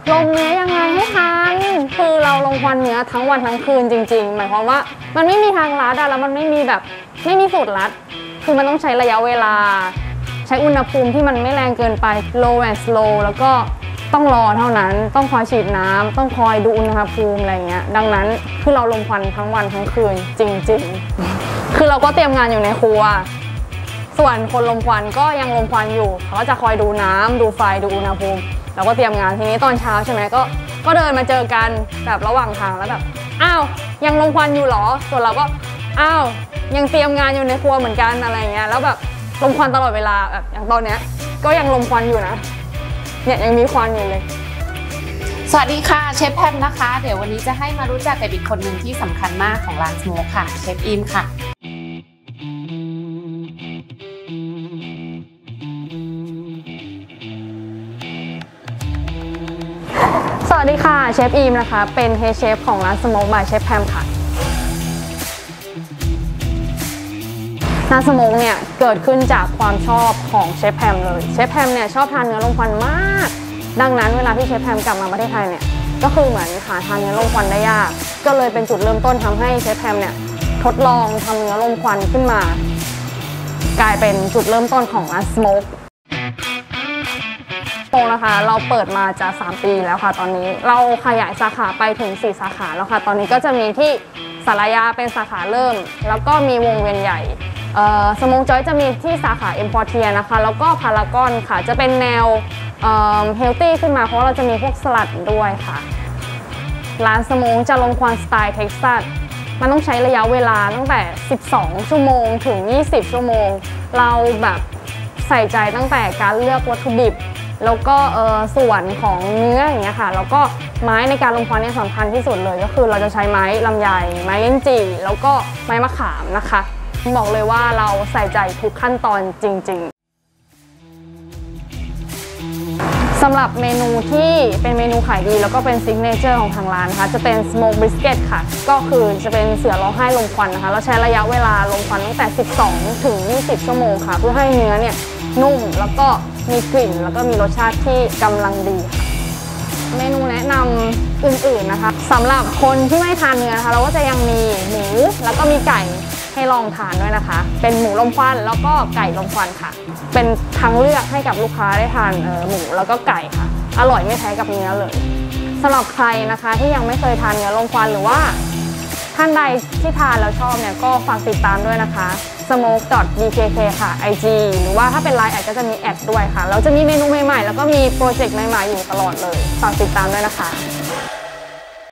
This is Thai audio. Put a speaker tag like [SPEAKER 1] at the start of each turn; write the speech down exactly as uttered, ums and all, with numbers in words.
[SPEAKER 1] ลงเนื้อยังไงให้ทันคือเราลงควันเนื้อทั้งวันทั้งคืนจริงๆหมายความว่ามันไม่มีทางลัดอะแล้วมันไม่มีแบบไม่มีสูตรลัดคือมันต้องใช้ระยะเวลาใช้อุณหภูมิที่มันไม่แรงเกินไป low and slow แล้วก็ต้องรอเท่านั้นต้องคอยฉีดน้ำต้องคอยดูอุณหภูมิอะไรเงี้ยดังนั้นคือเราลงควันทั้งวันทั้งคืนจริงๆคือเราก็เตรียมงานอยู่ในครัวส่วนคนลมควันก็ยังลมควันอยู่เขาก็จะคอยดูน้ำดูไฟดูอุณหภูมิเราก็เตรียมงานทีนี้ตอนเช้าใช่ไหมก็ก็เดินมาเจอกันแบบระหว่างทางแล้วแบบอ้าวยังลมควันอยู่หรอส่วนเราก็อ้าวยังเตรียมงานอยู่ในครัวเหมือนกันอะไรเงี้ยแล้วแบบลมควันตลอดเวลาแบบอย่างตอนเนี้ยก็ยังลมควันอยู่นะเนี่ยยังมีควันอยู่เลย
[SPEAKER 2] สวัสดีค่ะเชฟแพมนะคะเดี๋ยววันนี้จะให้มารู้จักกับอีกคนหนึ่งที่สำคัญมากของร้านสโมกค่ะเชฟอิมค่ะ
[SPEAKER 1] สวัสดีค่ะเชฟอิมนะคะเป็นเฮดเชฟของร้านสโมกบายเชฟแพมค่ะร้านสโมกเนี่ยเกิดขึ้นจากความชอบของเชฟแพมเลยเชฟแพมเนี่ยชอบทานเนื้อลมควันมากดังนั้นเวลาที่เชฟแพมกลับมาประเทศไทยเนี่ยก็คือเหมือนหาทานเนื้อลมควันได้ยากก็เลยเป็นจุดเริ่มต้นทำให้เชฟแพมเนี่ยทดลองทำเนื้อลมควันขึ้นมากลายเป็นจุดเริ่มต้นของร้านสโมกโตนะคะเราเปิดมาจะสามปีแล้วค่ะตอนนี้เราขยายสาขาไปถึงสี่สาขาแล้วค่ะตอนนี้ก็จะมีที่สารยาเป็นสาขาเริ่มแล้วก็มีวงเวียนใหญ่สโมกจอยจะมีที่สาขาเอ็มพอร์เทียนะคะแล้วก็พารากอนค่ะจะเป็นแนวเฮลตี้ขึ้นมาเพราะเราจะมีพวกสลัดด้วยค่ะร้านสโมกจะลงควันสไตล์เท็กซัสมันต้องใช้ระยะเวลาตั้งแต่สิบสองชั่วโมงถึงยี่สิบชั่วโมงเราแบบใส่ใจตั้งแต่การเลือกวัตถุดิบแล้วก็ส่วนของเนื้ออย่างเงี้ยค่ะแล้วก็ไม้ในการลงควันเนี่ยสำคัญที่สุดเลยก็คือเราจะใช้ไม้ลำไยไม้ลิ้นจี่แล้วก็ไม้มะขามนะคะบอกเลยว่าเราใส่ใจทุกขั้นตอนจริงๆสำหรับเมนูที่เป็นเมนูขายดีแล้วก็เป็นซิกเนเจอร์ของทางร้านนะคะจะเป็น Smoke Brisket ค่ะก็คือจะเป็นเสือร้องไห้ลมควันนะคะเราใช้ระยะเวลาลมควันตั้งแต่สิบสองถึงยี่สิบชั่วโมงค่ะเพื่อให้เนื้อเนี่ยนุ่มแล้วก็มีกลิ่นแล้วก็มีรสชาติที่กำลังดีค่ะเมนูแนะนำอื่นๆนะคะสำหรับคนที่ไม่ทานเนื้อนะคะเราก็จะยังมีหมูแล้วก็มีไก่ให้ลองทานด้วยนะคะเป็นหมูลมควันแล้วก็ไก่ลมควันค่ะเป็นทางเลือกให้กับลูกค้าได้ทานหมูแล้วก็ไก่ค่ะอร่อยไม่แพ้กับเนื้อเลยสำหรับใครนะคะที่ยังไม่เคยทานเนื้อลมควันหรือว่าท่านใดที่ทานแล้วชอบเนี่ยก็ฝากติดตามด้วยนะคะ สโมก ดอท บี เค เค ค่ะ ไอ จี หรือว่าถ้าเป็นไลน์แอดก็จะมีแอดด้วยค่ะแล้วจะมีเมนูใหม่ๆแล้วก็มีโปรเจกต์ใหม่ๆอยู่ตลอดเลยฝากติดตามด้วยนะคะ